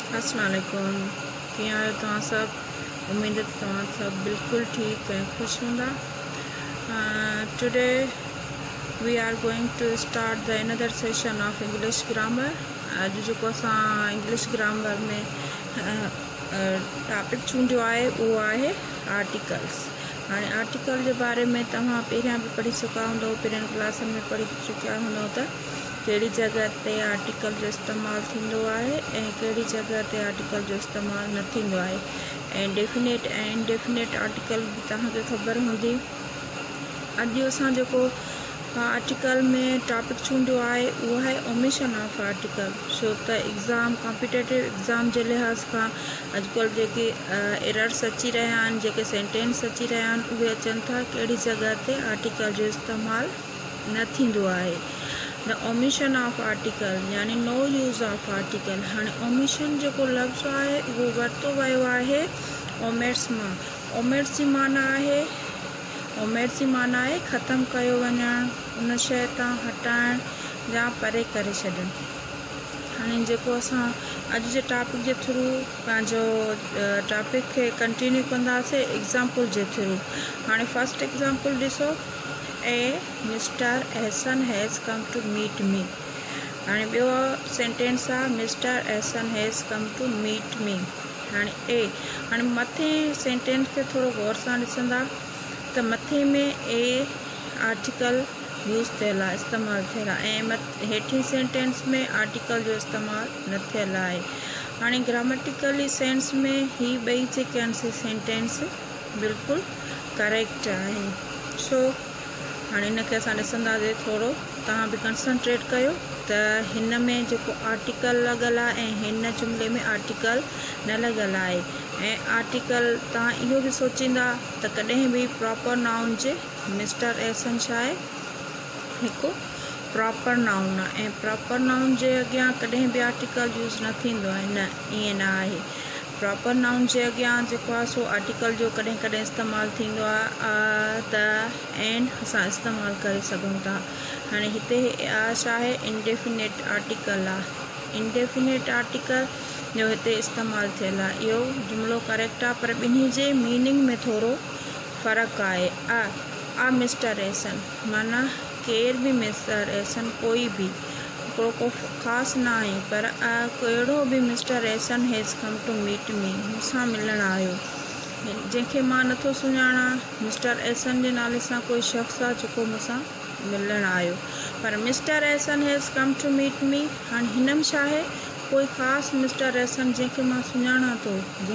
अस्सलाम वालेकुम। कीअं आहियो तव्हां सभु? उम्मीद तव्हां सभु बिल्कुलु ठीकु ऐं ख़ुशि हूंदा। Today we are going to start the another session of English grammar. अॼु जेको असां इंग्लिश ग्रामर में टॉपिक चूंडियो आहे उहो आहे आर्टिकल्स। हाणे आर्टिकल जे बारे में तव्हां पहिरियां बि पढ़ी चुका हूंदव, पहिरियनि क्लासनि में पढ़ी चुकिया हूंदव त कहिड़ी जॻह ते आर्टिकल जो इस्तेमालु थींदो आहे ऐं कहिड़ी जॻह ते आर्टिकल जो इस्तेमालु न थींदो आहे, ऐं डेफिनेट ऐं इनडेफिनेट आर्टिकल बि तव्हांखे ख़बर हूंदी। अॼु असां जेको आर्टिकल में टॉपिक चूंडियो आहे उहो आहे ओमिशन ऑफ आर्टिकल। छो त एग्ज़ाम कॉम्पिटेटिव एग्ज़ाम जे लिहाज़ खां अॼुकल्ह जेके एरर्स अची रहिया आहिनि, जेके सेंटेंस अची रहिया आहिनि, उहे अचनि था कहिड़ी जॻह ते आर्टिकल जो इस्तेमालु न थींदो आहे। द ओमिशन ऑफ आर्टिकल यानी नो यूज़ ऑफ आर्टिकल। हाणे ओमिशन जेको लफ़्ज़ आहे उहो वरितो वियो आहे ओमिट्स मां। ओमिट्स जी माना आहे ख़तमु कयो वञणु, उन शइ तां हटाइणु या परे करे छॾणु। हाणे जेको असां अॼु जे टॉपिक जे थ्रू पंहिंजो टॉपिक खे कंटिन्यू कंदासीं एग्ज़ाम्पल जे थ्रू। हाणे फस्ट एग्ज़ाम्पल ॾिसो, mister Ehsan has come to meet me. हाणे ॿियो सेंटेंस आहे mister Ehsan has come to meet me. हाणे मथे सेंटेंस खे थोरो गौर सां ॾिसंदा त मथे में ए आर्टिकल यूज़ थियल आहे, इस्तेमालु थियल आहे, ऐं हेठि सेंटेंस में आर्टिकल जो इस्तेमालु न थियल आहे। हाणे ग्रामेटिकली सेंस में ही ॿई जेके आहिनि सेंटेंस बिल्कुलु करेक्ट आहिनि। सो हाणे हिनखे असां ॾिसंदासीं थोरो, तव्हां बि कंसंट्रेट कयो त हिन में जेको आर्टिकल लॻल आहे ऐं हिन जुमिले में आर्टिकल न लॻल आहे। ऐं आर्टिकल तव्हां इहो बि सोचींदा त कॾहिं बि प्रॉपर नाउन जे मिस्टर एहसन छा आहे, हिकु प्रॉपर नाउन आहे, ऐं प्रॉपर नाउन जे अॻियां कॾहिं बि आर्टिकल यूज़ न थींदो आहे। न, ईअं न आहे। प्रॉपर नाउन जे अॻियां जेको आहे सो आर्टिकल जो कॾहिं कॾहिं इस्तेमालु थींदो आहे त एंड असां इस्तेमालु करे सघूं था। हाणे हिते छा आहे, इनडेफिनेट आर्टिकल आहे। इनडेफिनेट आर्टिकल जो हिते इस्तेमालु थियल आहे। इहो जुमिलो करेक्ट आहे, पर ॿिन्ही जे मीनिंग में थोरो फ़र्क़ु आहे। आ मिस्टर एहसन माना केर बि मिस्टर एहसन, कोई बि को ख़ासि न आहे, पर कहिड़ो बि mister Ehsan has come to meet me, मूंसां मिलणु आयो। जंहिंखे मां नथो सुञाणा, मिस्टर एहसन जे नाले सां कोई शख़्स आहे जेको मूंसां मिलणु आयो, पर mister Ehsan has come to meet me. हाणे हिन में छा आहे, कोई ख़ासि मिस्टर एहसन जंहिंखे मां सुञाणा थो,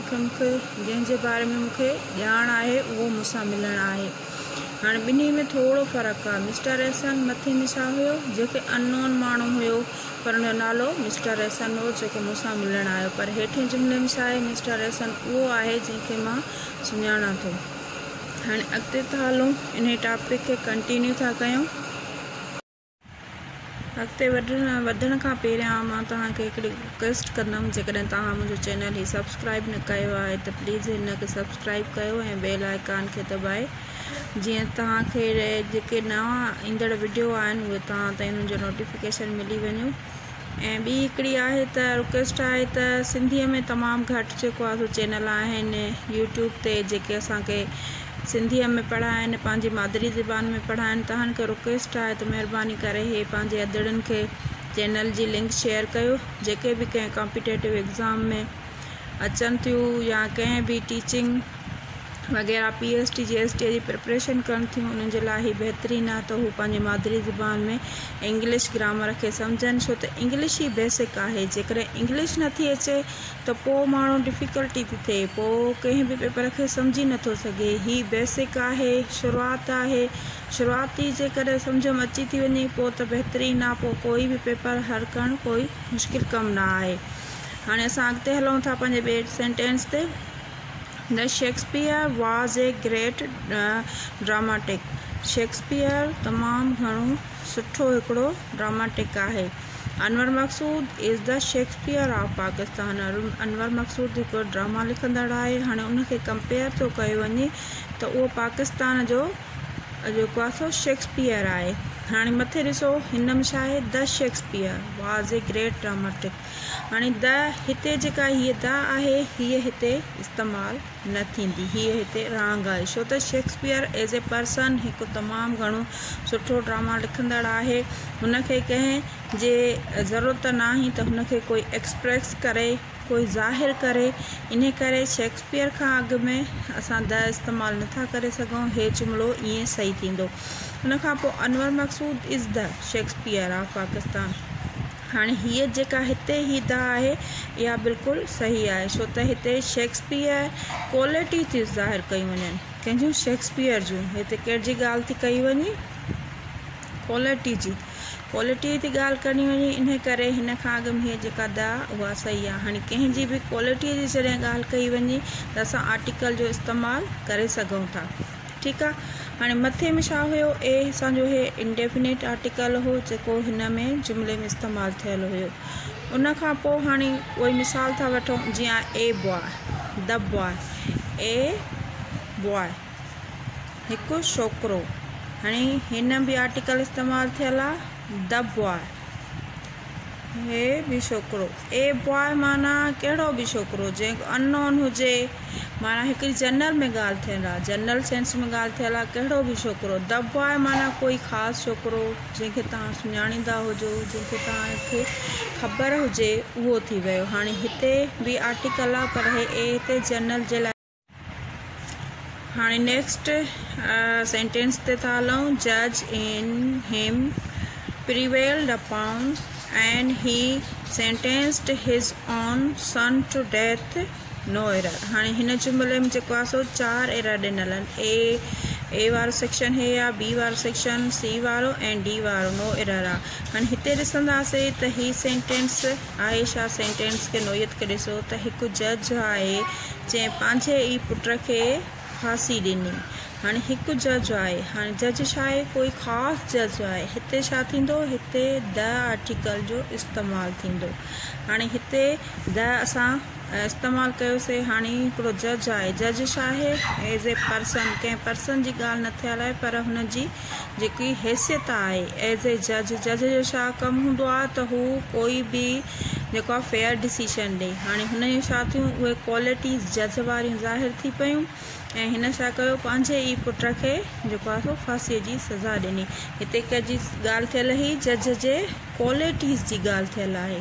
जंहिंजे बारे में मूंखे ॼाण आहे, उहो मूंसां मिलणु आहे। हाणे ॿिन्ही में थोरो फ़र्क़ु आहे। मिस्टर एहसन मथे में छा हुयो, जेके अननोन माण्हू हुयो, पर हुनजो नालो मिस्टर एहसन हो जेको मूंसां मिलणु आयो, पर हेठि जुमिले में छा आहे, मिस्टर एहसन उहो आहे जंहिंखे मां सुञाणा थो। हाणे अॻिते था हलूं, इन टॉपिक खे कंटिन्यू था कयूं। अॻिते वधण खां पहिरियां मां तव्हांखे हिकिड़ी रिक्वेस्ट कंदमि, जेकॾहिं तव्हां मुंहिंजो चैनल ही सब्सक्राइब न कयो आहे त प्लीज़ हिनखे सब्सक्राइब कयो ऐं बेल आइकान खे दॿाए, जीअं तव्हांखे जेके नवां ईंदड़ वीडियो आहिनि उहे तव्हां ताईं हुननि जो नोटिफिकेशन मिली वञो। ऐं ॿी हिकिड़ी आहे त रिक्वेस्ट आहे त सिंधीअ में तमामु घटि जेको आहे सो चैनल आहिनि यूट्यूब ते जेके असांखे सिंधीअ में पढ़ाइनि, पंहिंजी मादरी ज़बान में पढ़ाइनि। तव्हां खे रिक्वेस्ट आहे त महिरबानी करे इहे पंहिंजे अदड़नि खे चैनल जी लिंक शेयर कयो। जेके बि कंहिं कॉम्पिटेटिव एग्ज़ाम में अचनि थियूं या कंहिं बि टीचिंग वग़ैरह PST GST जी प्रिपरेशन कनि थियूं, उन्हनि जे लाइ ई बहितरीनु आहे त हू पंहिंजी मादरी ज़बान में इंग्लिश ग्रामर खे सम्झनि। छो त इंग्लिश ई बेसिक आहे। जेकॾहिं इंग्लिश नथी अचे त पोइ माण्हू डिफ़िकल्टी थी थिए, पोइ कंहिं बि पेपर खे सम्झी नथो सघे। ही बेसिक आहे, शुरूआति आहे। शुरूआती जेकॾहिं सम्झ में अची थी वञे पोइ त बहितरीनु आहे, पोइ कोई बि पेपर हल करणु कोई मुश्किल कमु न आहे। हाणे असां अॻिते हलूं था पंहिंजे ॿिए सेंटेंस ते। The Shakespeare was a great dramatic. Shakespeare तमामु घणो सुठो हिकिड़ो ड्रामाटिक आहे। Anwar Maqsood is the Shakespeare of Pakistan. Anwar Maqsood हिकिड़ो ड्रामा लिखंदड़ आहे। हाणे उनखे कंपेयर थो कयो वञे त उहो पाकिस्तान जो जेको आहे सो शेक्सपियर आहे। हाणे मथे ॾिसो हिन में छा आहे, the Shakespeare was a great dramatic. हाणे द हिते जेका हीअ द आहे हीअ हिते इस्तेमालु न थींदी, हीअ हिते रॉन्ग आहे, छो त शेक्सपियर एज़ ए पर्सन हिकु तमामु घणो सुठो ड्रामा लिखंदड़ आहे। हुनखे कंहिं जे ज़रूरत न आहे त हुनखे कोई एक्सप्रेस करे, कोई ज़ाहिर करे, इन करे शेक्सपियर खां अॻु में असां द इस्तेमालु नथा करे सघूं। हे जुमिलो ईअं सही थींदो। हुन खां पोइ Anwar Maqsood is the Shakespeare of Pakistan. हाणे हीअ जेका हिते ही द आहे इहा बिल्कुलु सही आहे, छो त हिते शेक्सपियर क्वालिटी थी ज़ाहिर कयूं वञनि, कंहिंजूं शेक्सपियर जूं। हिते कहिड़ी ॻाल्हि थी कई वञे, क्वालिटी जी, क्वालिटी थी ॻाल्हि करणी वञे, इन करे हिन खां अॻु में हीअ जेका द उहा सही आहे। हाणे कंहिंजी बि क्वालिटीअ जी जॾहिं ॻाल्हि कई वञे त असां आर्टिकल जो इस्तेमालु करे सघूं था, ठीकु आहे। हाणे मथे में छा हुयो, ए असांजो हे इंडेफिनिट आर्टिकल हो जेको हिन में जुमिले में इस्तेमालु थियल हुयो। उन खां पोइ हाणे कोई मिसाल था वठूं, जीअं a boy, the boy, a boy हिकु छोकिरो। हाणे हिन बि आर्टिकल इस्तेमालु थियल आहे, द बॉय, हे बि छोकिरो। ए बॉय माना कहिड़ो बि छोकिरो, जंहिं अननोन हुजे, माना हिकिड़ी जनरल में ॻाल्हि थियल आहे, जनरल सेंस में ॻाल्हि थियल आहे, कहिड़ो बि छोकिरो। द बॉय माना कोई ख़ासि छोकिरो जंहिंखे तव्हां सुञाणींदा हुजो, जंहिंखे तव्हांखे ख़बर हुजे, उहो थी वियो। हाणे हिते बि आर्टिकल आहे, पर हे ए हिते जनरल जे लाइ। हाणे नेक्स्ट सेंटेंस ते था हलूं, जज in him prevailed upon and he sentenced his own son to death, no error। हाणे हिन जुमिले में जेको आहे सो 4 एरर ॾिनल आहिनि। ए वारो सेक्शन हे आहे, बी वारो सेक्शन, सी वारो ऐं डी वारो नो एरर आहे। हाणे हिते ॾिसंदासीं त ही सेंटेंस आहे छा, सेंटेंस खे नोयत खे ॾिसो त हिकु जज आहे जंहिं पंहिंजे ई पुट खे फांसी ॾिनी। हाणे हिकु जज आहे, हाणे जज छा आहे, कोई ख़ासि जज आहे। हिते छा थींदो, हिते द आर्टिकल जो इस्तेमालु थींदो। हाणे हिते द असां इस्तेमालु कयोसीं। हाणे हिकिड़ो जज आहे, जज छा आहे, एज़ ए पर्सन, कंहिं पर्सन जी ॻाल्हि न थियल आहे, पर हुन जी जेकी हैसियत आहे एज़ ए जज। जज जो छा कमु हूंदो आहे त हू कोई बि जेको आहे फेयर डिसीशन ॾे। हाणे हुन जूं छा थियूं, उहे क्वालिटीज़ जज वारियूं ज़ाहिर थी पियूं, ऐं हिन छा कयो, पंहिंजे ई पुट खे जेको आहे सो फांसीअ जी सज़ा ॾिनी। हिते कंहिंजी ॻाल्हि थियल हुई, जज जे क्वालिटीज़ जी ॻाल्हि थियल आहे।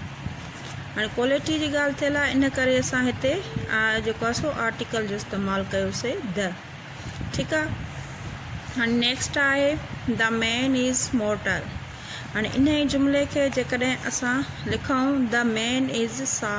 हाणे क्वालिटी जी ॻाल्हि थियल आहे, इन करे असां हिते जेको आहे सो आर्टिकल जो इस्तेमालु कयोसीं, द, ठीकु आहे। हाणे नेक्स्ट आहे, द मैन इज़ मोर्टल। हाणे इन ई जुमिले खे जेकॾहिं असां लिखूं, the man is saw,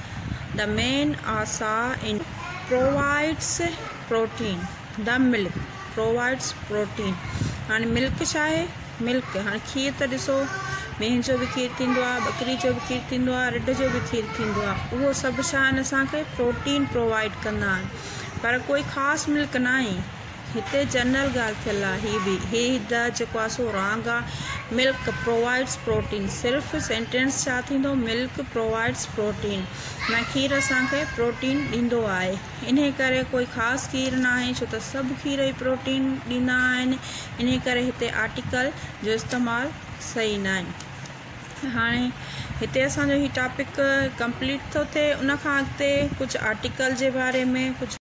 the man are saw in provides protein, the milk provides protein। हाणे मिल्क छा आहे, मिल्क, हाणे खीर त ॾिसो, मेंह जो बि खीर थींदो आहे, बकरी जो बि खीर थींदो आहे, रिढ जो बि खीर थींदो आहे, उहो सभु छा आहिनि, असांखे प्रोटीन प्रोवाइड कंदा आहिनि, पर कोई ख़ासि मिल्क न आहे। हिते जनरल ॻाल्हि थियल आहे, हीअ द जेको आहे सो रॉन्ग आहे। मिल्क प्रोवाइड्स प्रोटीन, सिर्फ़ु सेंटेंस छा थींदो, मिल्क प्रोवाइड्स प्रोटीन, न खीर असांखे प्रोटीन ॾींदो आहे। इन करे कोई ख़ासि खीर न आहे, छो त सभु खीर ई प्रोटीन ॾींदा आहिनि। इन करे हिते आर्टिकल जो इस्तेमालु सही न आहे। हाणे हिते असांजो हीउ टॉपिक कंप्लीट थो थिए। उन खां अॻिते कुझु आर्टिकल जे बारे में, कुझु